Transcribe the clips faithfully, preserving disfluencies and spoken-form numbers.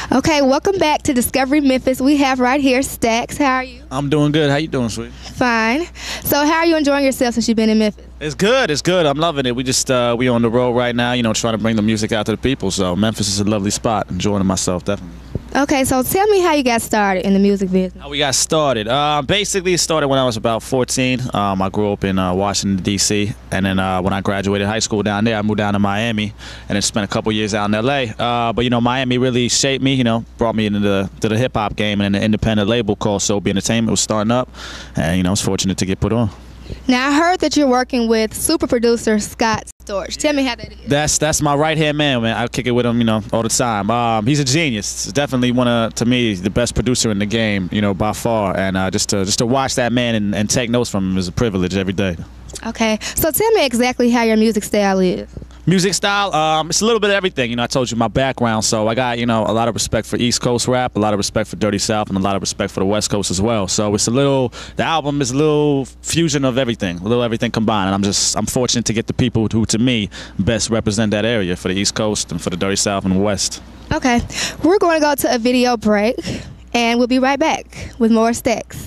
Okay, welcome back to Discovery Memphis. We have right here Stacks. How are you? I'm doing good. How you doing, sweet? Fine. So how are you enjoying yourself since you've been in Memphis? It's good. It's good. I'm loving it. We just uh, we on the road right now, you know, trying to bring the music out to the people. So Memphis is a lovely spot. Enjoying myself, definitely. Okay, so tell me how you got started in the music business. How we got started? Uh, basically, it started when I was about fourteen. Um, I grew up in uh, Washington, D C, and then uh, when I graduated high school down there, I moved down to Miami, and then spent a couple years out in L A. Uh, but, you know, Miami really shaped me, you know, brought me into the, to the hip-hop game, and an independent label called Sobe Entertainment was starting up, and, you know, I was fortunate to get put on. Now, I heard that you're working with super producer Scott Storch. Tell me how that is. That's that's my right-hand man, man. I kick it with him, you know, all the time. Um, he's a genius. He's definitely one of, to me, the best producer in the game, you know, by far. And uh, just to just to watch that man and, and take notes from him is a privilege every day. Okay, so tell me exactly how your music style is. Music style, um, it's a little bit of everything. You know, I told you my background, so I got, you know, a lot of respect for East Coast rap, a lot of respect for Dirty South, and a lot of respect for the West Coast as well. So it's a little, the album is a little fusion of everything, a little everything combined. And I'm just, I'm fortunate to get the people who, to me, best represent that area for the East Coast and for the Dirty South and the West. Okay, we're going to go to a video break, and we'll be right back with more Stacks.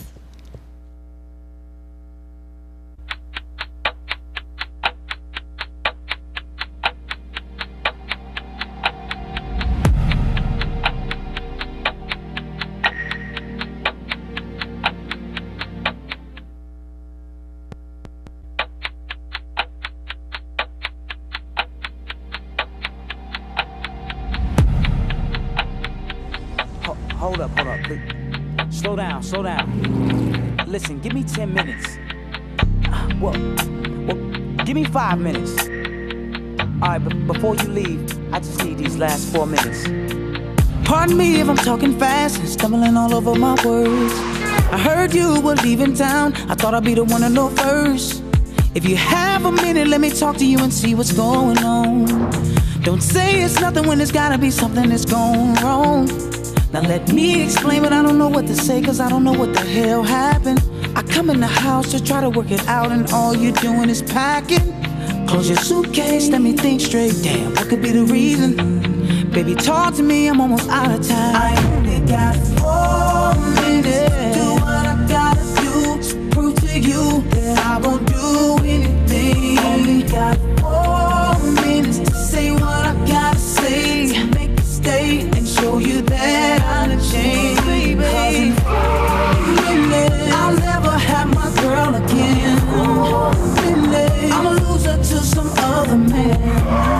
Hold up, hold up, please. Slow down, slow down. Listen, give me ten minutes. Uh, well, well, give me five minutes. All right, but before you leave, I just need these last four minutes. Pardon me if I'm talking fast and stumbling all over my words. I heard you were leaving town. I thought I'd be the one to know first. If you have a minute, let me talk to you and see what's going on. Don't say it's nothing when there's gotta be something that's gone wrong. Now let me explain, but I don't know what to say, cause I don't know what the hell happened. I come in the house to try to work it out, and all you're doing is packing. Close your suitcase, let me think straight. Damn, what could be the reason? Baby, talk to me, I'm almost out of time. I only got four minutes. Do what I gotta do to prove to you that I won't do anything. Only got four minutes to say what I gotta say, to make a stay and show you that I'm changed, baby. Cause in four minutes, I'll never have my girl again. Four minutes, I'm a loser to some other man.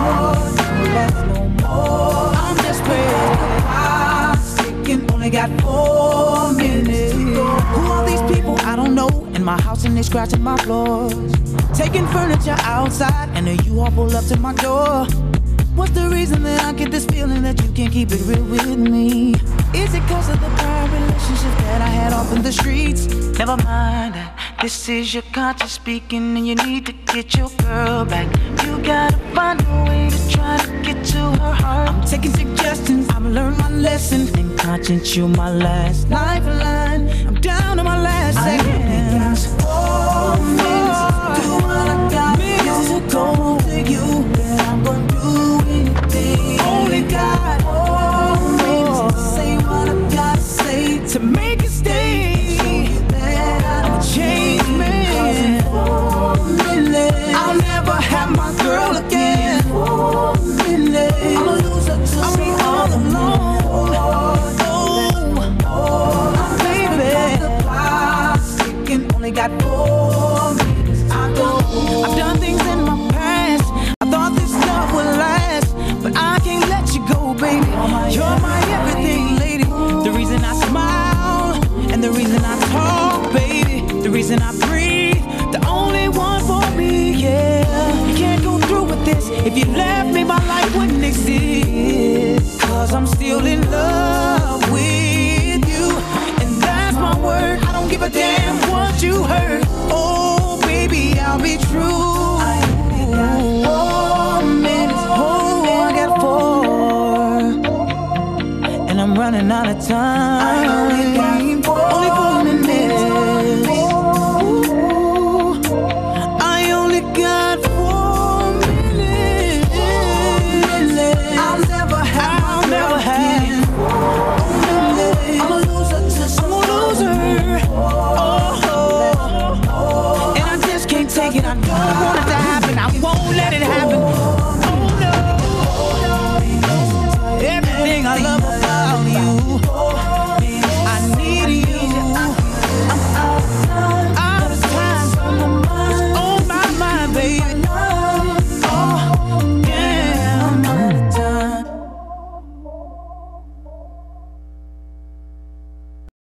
No more, I'm desperate. I'm ticking, only got four minutes. Who are these people? I don't know. In my house and they scratching my floors, taking furniture outside, and then you all pull up to my door. What's the reason that I get this feeling that you can't keep it real with me? Is it cause of the prior relationship that I had off in the streets? Never mind that, this is your conscience speaking, and you need to get your girl back. You gotta find a way to try to get to her heart. I'm taking suggestions, I've learned my lesson. And conscience, you my last lifeline. I'm down to my last seconds. Four minutes, do what I got to go to you, that I'm gonna do anything. Only got four minutes to say what I gotta say, to make a stay. Show you that I'm a changed man. Four minutes, I'll never have my girl again. Four minutes, I'm a loser to I'll be all alone. Oh, oh, baby, the clock's ticking. Only got four minutes to go. I've done things in my past. I thought this love would last, but I can't let you go, baby. You're my everything, lady. The reason I smile and the reason I talk, baby. The reason I breathe, the only one for me, yeah. You can't go through with this. If you left me, my life wouldn't exist. Cause I'm still in love with you, and that's my word. I don't give a damn what you heard. Oh, baby, I'll be true. I only got four minutes. Oh, I got four, and I'm running out of time. I only got four, only four minutes. Ooh, I only got four minutes. I'll never have, I'll never have. oh.